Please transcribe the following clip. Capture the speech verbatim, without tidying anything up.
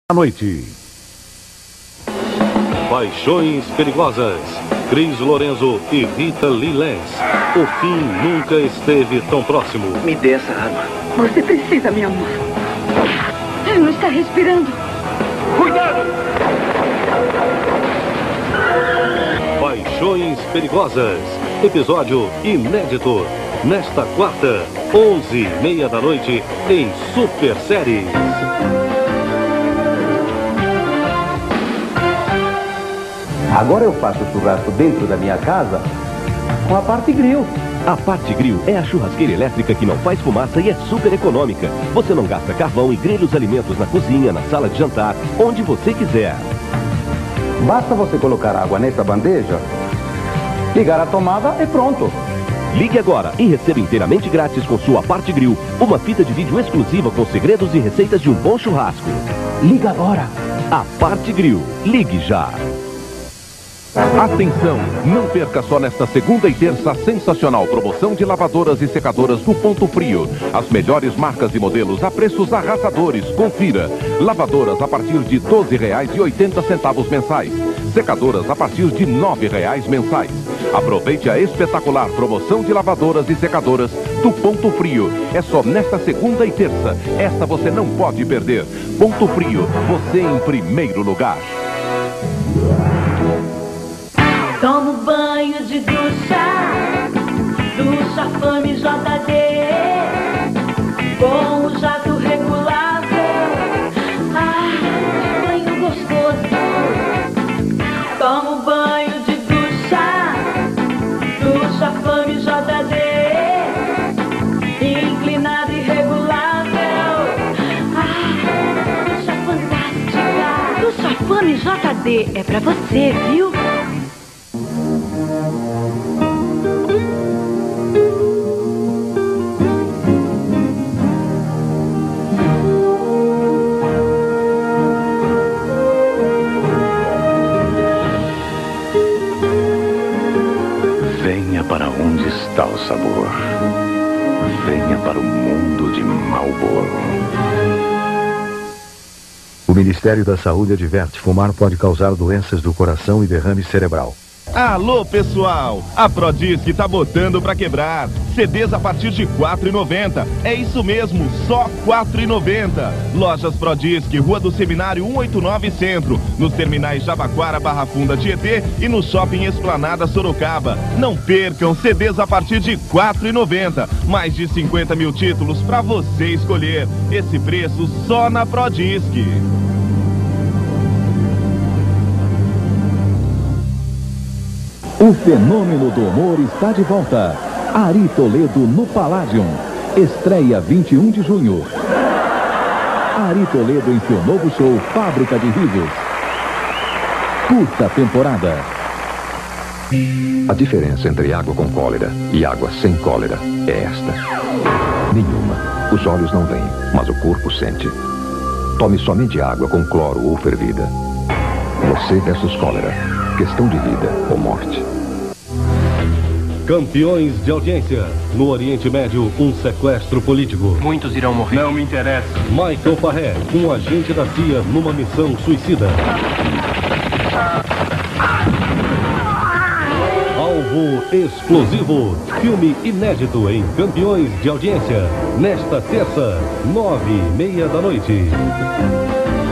À noite. Paixões Perigosas. Cris Lorenzo e Rita Lee Lenz. O fim nunca esteve tão próximo. Me dê essa arma. Você precisa, meu amor. Ele não está respirando. Cuidado! Paixões Perigosas. Episódio inédito. Nesta quarta, onze e meia da noite, em Super Séries. Agora eu faço churrasco dentro da minha casa com a Parte Grill. A Parte Grill é a churrasqueira elétrica que não faz fumaça e é super econômica. Você não gasta carvão e grelha os alimentos na cozinha, na sala de jantar, onde você quiser. Basta você colocar água nessa bandeja, ligar a tomada e pronto. Ligue agora e receba inteiramente grátis com sua Parte Grill uma fita de vídeo exclusiva com segredos e receitas de um bom churrasco. Liga agora. A Parte Grill. Ligue já. Atenção, não perca só nesta segunda e terça a sensacional promoção de lavadoras e secadoras do Ponto Frio. As melhores marcas e modelos a preços arrasadores. Confira. Lavadoras a partir de doze reais e oitenta centavos mensais. Secadoras a partir de nove reais mensais. Aproveite a espetacular promoção de lavadoras e secadoras do Ponto Frio. É só nesta segunda e terça. Esta você não pode perder. Ponto Frio, você em primeiro lugar. Tomo banho de ducha, ducha Fame J D, com o jato regulável, ah, banho gostoso. Tomo banho de ducha, ducha Fame J D, inclinada e regulável, ah, ducha fantástica. Ducha Fame J D é pra você, viu? Venha para onde está o sabor. Venha para o mundo de Marlboro. O Ministério da Saúde adverte: fumar pode causar doenças do coração e derrame cerebral. Alô, pessoal! A Prodisc tá botando pra quebrar. C Ds a partir de quatro reais e noventa centavos. É isso mesmo, só quatro reais e noventa centavos. Lojas Prodisc, Rua do Seminário cento e oitenta e nove Centro. Nos terminais Jabaquara, Barra Funda, Tietê e no Shopping Esplanada, Sorocaba. Não percam, C Ds a partir de quatro reais e noventa centavos. Mais de cinquenta mil títulos pra você escolher. Esse preço só na Prodisc. O fenômeno do humor está de volta. Ari Toledo no Palladium. Estreia vinte e um de junho. Ari Toledo em seu novo show Fábrica de Risos. Curta temporada. A diferença entre água com cólera e água sem cólera é esta: nenhuma. Os olhos não veem, mas o corpo sente. Tome somente água com cloro ou fervida. Você versus cólera. Questão de vida ou morte. Campeões de audiência. No Oriente Médio, um sequestro político. Muitos irão morrer. Não me interessa. Michael Parré, um agente da C I A numa missão suicida. Alvo Explosivo. Filme inédito em Campeões de Audiência. Nesta terça, nove e meia da noite.